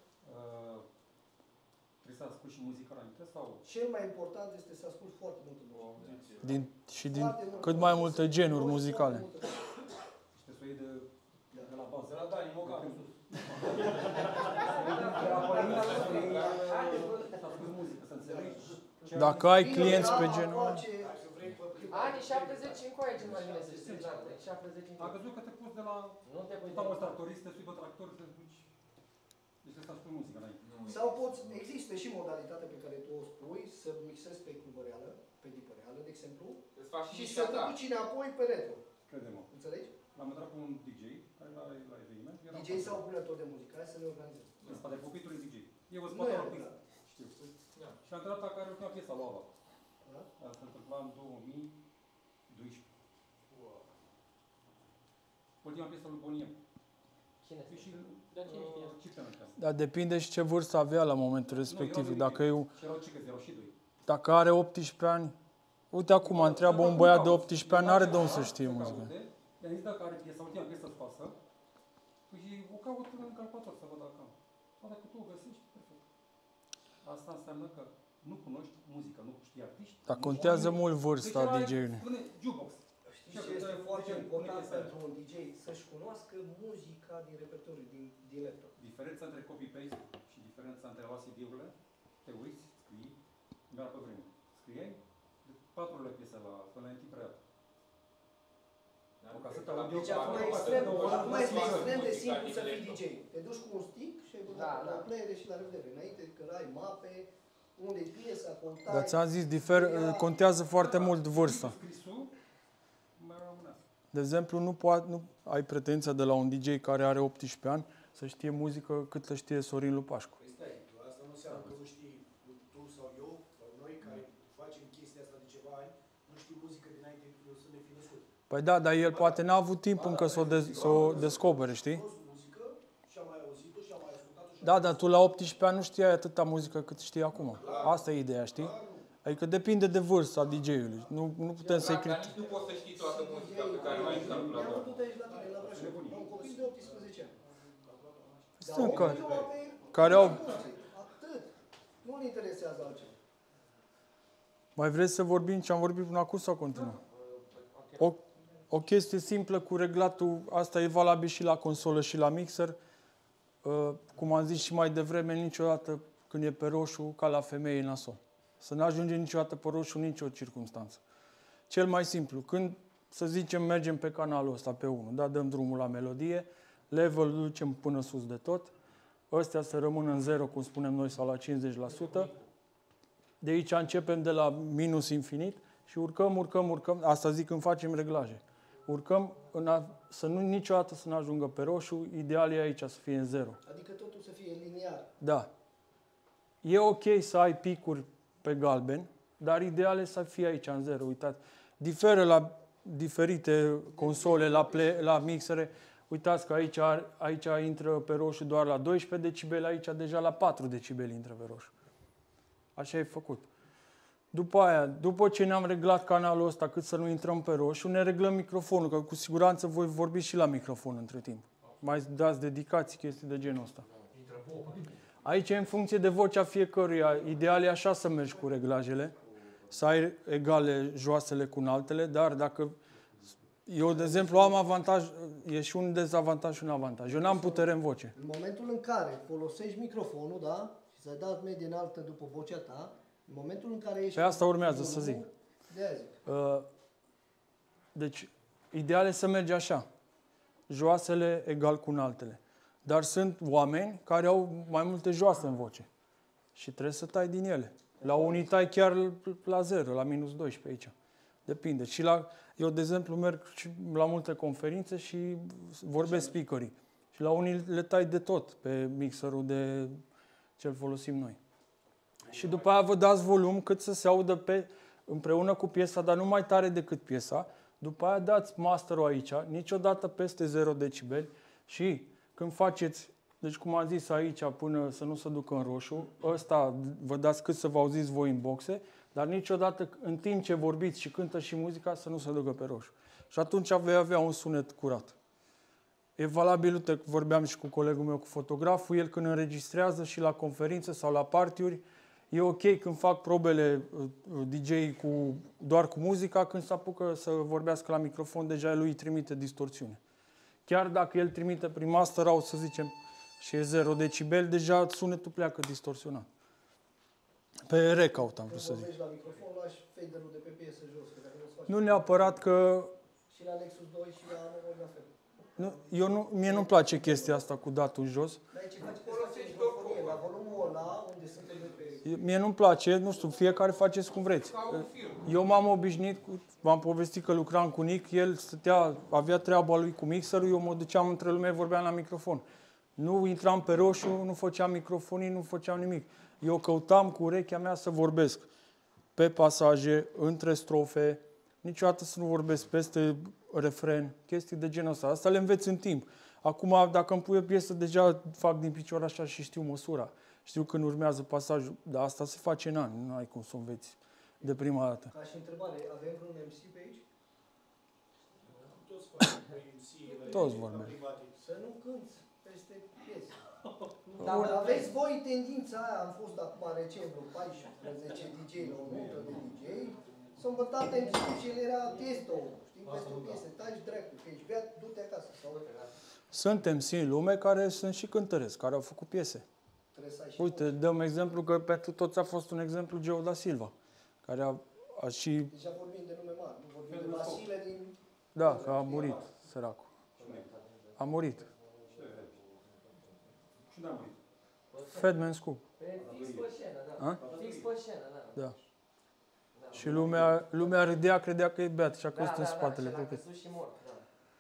uh, trebuie să asculti și muzică înainte sau? Cel mai important este să asculti foarte multă muzică. Din, și din Foarte multă cât mai muzică. multe genuri Foarte muzicale. multă muzică. Și te sui de, de la bază. De la Dani Mogan. Să asculti muzică, să înțelegi. ce Dacă ai clienți pe genul ăla. Anii șaptezeci încoaie cel mai bine să știi, da, șaptezeci Am încoaie. crezut că te poți de la... Nu te pui de Stau la... tractorist, te sui pe tractor, să duci... Deci trebuie să asculti muzică înainte. Sau poți, există și modalitatea pe care tu o spui, să mixezi pe clubă reală, pe dipă reală, de exemplu, Îți faci și și să te ta. duci înapoi pe retro. Crede-mă. Înțelegi? L-am intrat cu un D J, care la, la eveniment. era D J sau punător de muzică, hai să ne organizăm. În spate pupitul e D J. Eu în Nu spate e la adevărat. Știu. Și am intrat la care ultima piesă, Lava. Da? Asta se întâmpla în două mii doisprezece. Ultima piesă lui Boniem. Cine? E și... Dar cine știe? uh, Ce pe Dar depinde și ce vârstă avea la momentul respectiv. Dacă, eu, Și erau cicăți, erau și doi. dacă are optsprezece ani, uite acum, întreabă un băiat de optsprezece ani, n-are de unde să știe muzică. I-am zis dacă are piesa, ultima piesă scoasă, păi o caut în calculator să văd dacă am. Sau dacă tu o găsești, perfect. Asta înseamnă că nu cunoști muzică, nu știi artiști. Dar contează mult vârsta Deci D J-ului. Spune jukebox. Știi ce este foarte important pentru un D J? Să-și cunoască muzica din repertoriu, din, din laptop. Diferența între copy-paste și diferența între la C D-urile, te uiți, scrii, mi-era pe vreme. Scriei de patru ore piese la, până în timp real. Deci acum e extrem, acum este extrem de simplu să fii D J. Te duci cu un stick și ai băgat la playere și la revedere. Înainte că ai mape, unde e piesa, contai... Dar ți-am zis, difer, contează foarte mult vârsta. De exemplu, nu, poate, nu ai pretenția de la un D J care are optsprezece ani să știe muzică cât să știe Sorin Lupașcu. Păi stai, asta nu înseamnă că nu știi tu sau eu, sau noi care facem chestia asta de ceva ani, nu știi muzică dinainte să ne fi născut. Păi da, dar el poate n-a avut timp încă să o, de- să o descopere, știi? Da, dar tu la optsprezece ani nu știai atâta muzică cât știi acum. Asta e ideea, știi? Adică depinde de vârsta D J-ului. Nu, nu putem să-i Dar nici nu poți să știi toată muzica pe care o ai în calculator. Mi-am făcut aici la tine, la Brașov. Un copil de optsprezece ani. Sunt care, care au... Atât. Nu-l interesează altceva. Mai vreți să vorbim ce am vorbit până acum sau continuăm? O, o chestie simplă cu reglatul, asta e valabil și la consolă și la mixer. Uh, cum am zis și mai devreme, niciodată când e pe roșu, ca la femeie, e nasol. Să nu ajunge niciodată pe roșu în nicio circunstanță. Cel mai simplu, când, să zicem, mergem pe canalul ăsta, pe unu, da, dăm drumul la melodie, level ducem până sus de tot, ăstea să rămână în zero, cum spunem noi, sau la cincizeci la sută. De aici începem de la minus infinit și urcăm, urcăm, urcăm. Asta zic când facem reglaje. Urcăm în a, să nu niciodată să nu ajungă pe roșu, ideal e aici să fie în zero. Adică totul să fie liniar. Da. E ok să ai picuri pe galben, dar ideal e să fie aici în zero. Uitați, diferă la diferite console, la, play, la mixere. Uitați că aici, aici intră pe roșu doar la doisprezece decibeli, aici deja la patru decibeli intră pe roșu. Așa e făcut. După aia, după ce ne-am reglat canalul ăsta cât să nu intrăm pe roșu, ne reglăm microfonul, că cu siguranță voi vorbi și la microfon între timp. Mai dați dedicații, chestii de genul ăsta. Aici e în funcție de vocea fiecăruia. Ideal e așa să mergi cu reglajele, să ai egale joasele cu înaltele, dar dacă... Eu, de exemplu, am avantaj, e și un dezavantaj și un avantaj. Eu n-am putere în voce. În momentul în care folosești microfonul, da? Și să-i dai medie înaltă după vocea ta, în momentul în care ești... Pe asta urmează să zic. De-aia zic. Uh, deci, ideal e să mergi așa. Joasele egal cu înaltele. Dar sunt oameni care au mai multe joase în voce. Și trebuie să tai din ele. La unii tai chiar la zero, la minus doisprezece aici. Depinde. Și la, eu, de exemplu, merg și la multe conferințe și vorbesc speakerii. Și la unii le tai de tot pe mixerul de ce-l folosim noi. Și după aia vă dați volum cât să se audă pe, împreună cu piesa, dar nu mai tare decât piesa. După aia dați masterul aici, niciodată peste zero decibeli. Și când faceți, deci cum am zis aici, până să nu se ducă în roșu, ăsta vă dați cât să vă auziți voi în boxe, dar niciodată în timp ce vorbiți și cântă și muzica să nu se ducă pe roșu. Și atunci vei avea un sunet curat. E valabil, uite, vorbeam și cu colegul meu, cu fotograful, el când înregistrează și la conferințe sau la party-uri, e ok când fac probele D J cu, doar cu muzica, când se apucă să vorbească la microfon, deja lui îi trimite distorsiune. Chiar dacă el trimite prin master out, să zicem, și e zero decibel, deja sunetul pleacă distorsionat. Pe recaut am vrut să zic. La microfon, lași faderul de pe piesă jos. Că dacă nu-ți faci nu neapărat că... Și la Nexus doi și la Amor la fel. Nu, eu nu, mie nu-mi place chestia asta cu datul jos. Dar aici faci folosești microfonie, la volumul ăla unde suntem de pe... Mie nu-mi place, nu știu, fiecare faceți cum vreți. Eu m-am obișnuit, cu, v-am povestit că lucram cu Nic, el stătea, avea treaba lui cu mixerul, eu mă duceam între lume, vorbeam la microfon. Nu intram pe roșu, nu făceam microfonii, nu făceam nimic. Eu căutam cu urechea mea să vorbesc pe pasaje, între strofe, niciodată să nu vorbesc peste refren, chestii de genul ăsta. Asta le înveți în timp. Acum, dacă îmi pui o piesă, deja fac din picior așa și știu măsura. Știu când urmează pasajul, dar asta se face în ani, nu ai cum să o înveți de prima dată. Ca și întrebare, avem vreun M C pe aici? Toți facem pe M C. Toți vorbesc. Să nu cânți peste piese. Dar aveți voi tendința aia, am fost acum recent vreo paisprezece D J la o multă de D J, s-au îmbătat M C și el era testo, știi, peste o piesă, taci dracu, că ești beat, du-te acasă. Sau... Sunt M C în lume care sunt și cântăreți, care au făcut piese. Uite, dăm exemplu că pentru toți a fost un exemplu Geo da Silva, care a, a și... Deja vorbim de nume mari, nu vorbim de Vasile din Da, că a murit, săracul. A murit. Și n-a murit. Fatman Scoop. Pe fix pe scenă, da. A? Fix pe scenă, da. Da. Și lumea, lumea râdea, credea că e beat și a Da, căzut da, în da, spatele și l-a cred că. căzut și mort, da.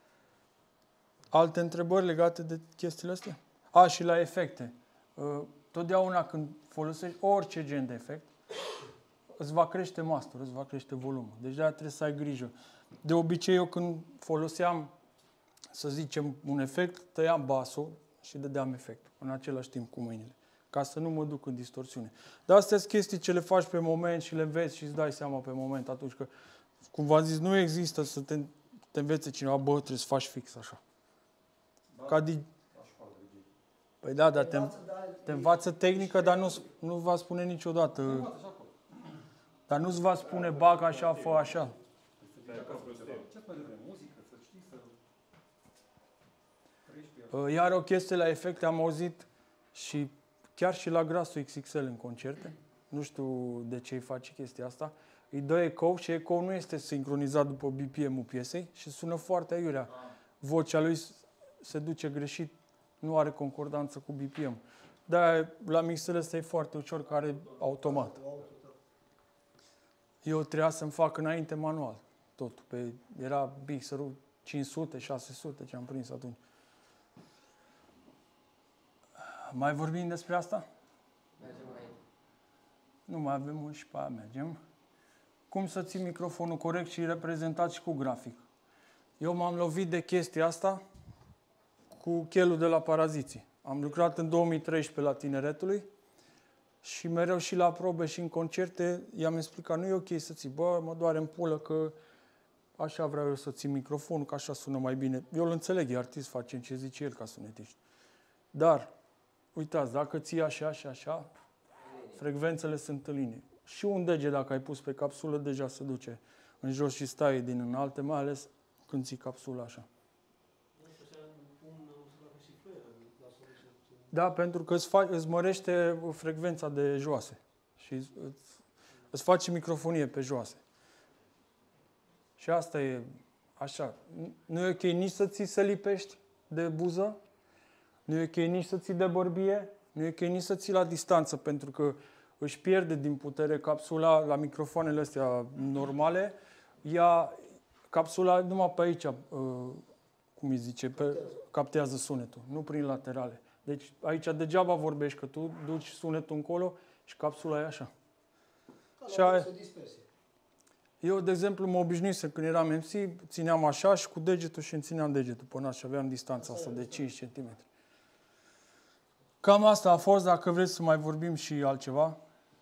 Alte întrebări legate de chestiile astea? A, și la efecte. Uh, Totdeauna când folosești orice gen de efect, îți va crește masterul, îți va crește volumul. Deci de-aia trebuie să ai grijă. De obicei eu când foloseam, să zicem, un efect, tăiam basul și dădeam efectul în același timp cu mâinile, ca să nu mă duc în distorsiune. Dar astea sunt chestii ce le faci pe moment și le înveți și îți dai seama pe moment atunci că, cum v-am zis, nu există să te, te învețe cineva, bă, trebuie să faci fix așa. Ca di... Păi da, dar te, te învață tehnică, dar nu, nu va spune niciodată. Dar nu-ți va spune, bag așa, fă așa. Iar o chestie la efecte am auzit și chiar și la Grasul X X L în concerte. Nu știu de ce îi face chestia asta. Îi dă ecou și ecou nu este sincronizat după B P M-ul piesei și sună foarte aiurea. Vocea lui se duce greșit, nu are concordanță cu B P M. Dar la mixele ăsta e foarte ușor, că are automat. Eu trebuia să-mi fac înainte manual. Totul. Pe, era mixerul cinci sute, șase sute ce am prins atunci. Mai vorbim despre asta? Mergem înainte. Nu mai avem unsprezece, pe aia mergem. Cum să ții microfonul corect și reprezentat și cu grafic? Eu m-am lovit de chestia asta cu chelul de la Paraziții. Am lucrat în două mii treisprezece la Tineretului și mereu și la probe și în concerte i-am explicat, nu e ok să ții, bă, mă doare în pulă că așa vreau eu să țin microfonul, că așa sună mai bine. Eu îl înțeleg, e artist, facem ce zice el ca sunetiști. Dar, uitați, dacă ții așa și așa, frecvențele sunt în linie. Și un deget, dacă ai pus pe capsulă, deja se duce în jos și stai din înalte, mai ales când ții capsula așa. Da, pentru că îți, faci, îți mărește frecvența de joase și îți, îți face microfonie pe joase. Și asta e așa. Nu e ok nici să ții să lipești de buză, nu e ok nici să ții de bărbie, nu e ok nici să ții la distanță, pentru că își pierde din putere capsula la microfoanele astea normale. Ea, capsula numai pe aici, uh, cum îi zice, pe, captează sunetul, nu prin laterale. Deci aici degeaba vorbești, că tu duci sunetul încolo și capsula e așa. Și aia... Eu, de exemplu, mă obișnuisem când eram M C, țineam așa și cu degetul și îmi țineam degetul până așa, aveam distanța asta de cinci centimetri. Cam asta a fost, dacă vreți să mai vorbim și altceva.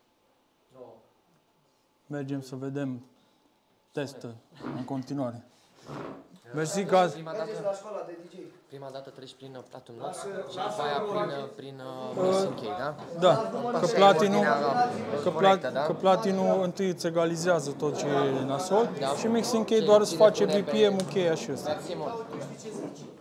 Mergem să vedem testă în continuare. Mersi că azi... Mergeți la școala de D J. Prima dată treci prin Platinum Notes și după aia prin, prin uh, Mixing Key, da? Da, că Așa e Platinum, ordinea că, corectă, da? că Platinum întâi îți egalizează tot ce e nasol Da. și Mixing Key Și doar îți ține face pune B P pe- M-ul cheia și ăsta. Mersi mult.